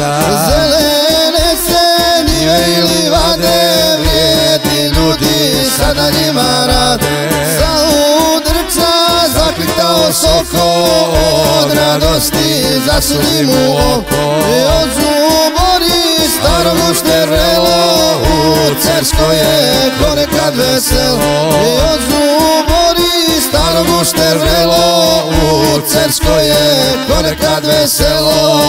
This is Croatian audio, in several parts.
mladića. Zelene se njive i livade, vrijedni ljudi sada njima rade. Zaudrča zaklikao soko, od radosti zasuli mu oko. Od zubori starog uštervelo, u Cerskoj je ponekad veselo. Od zubori starog uštervelo, u Cerskoj je ponekad veselo.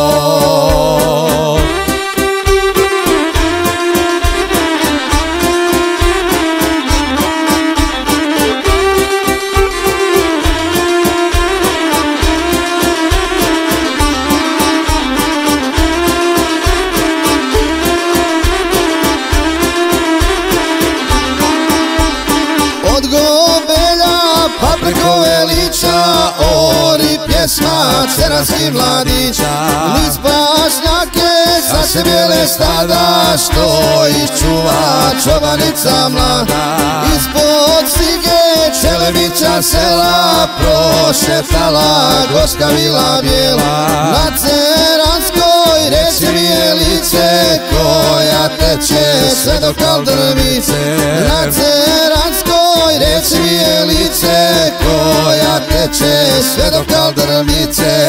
Od Gobelja pa preko Velića, ori pjesma ceranskih mladića. Niz pašnjake sa se bijele stada, što ih čuva čobanica mlada. Ispod stige Čelebića sela prošetala Goska vila bijela. Na Ceranskoj reci mi je lice, koja teče sve do Kaldrmice. Na Ceranskoj reci mi je lice, koja teče sve do Kaldrmice.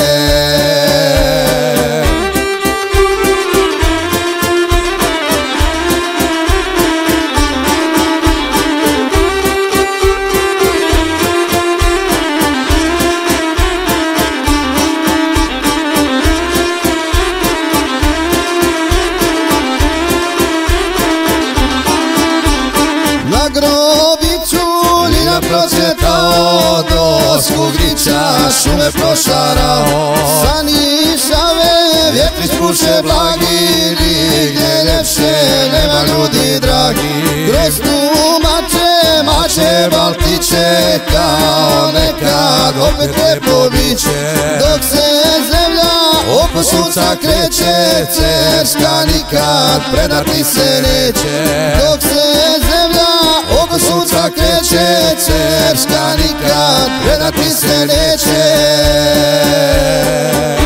Na grobiću Ljilja procvjetao, do Skugrića šume prošarao. Sa Nišave vjetri spuše blagi, nigdje ljepše nema ljudi dragi. Kroz tumače, mače, baltiće, kao nekad opet lepo biće. Dok se zemlja oko sunca kreće, Cerska nikad predati se neće. Dok se zemlja oko sunca kreće, Cerska nikad predati se neće.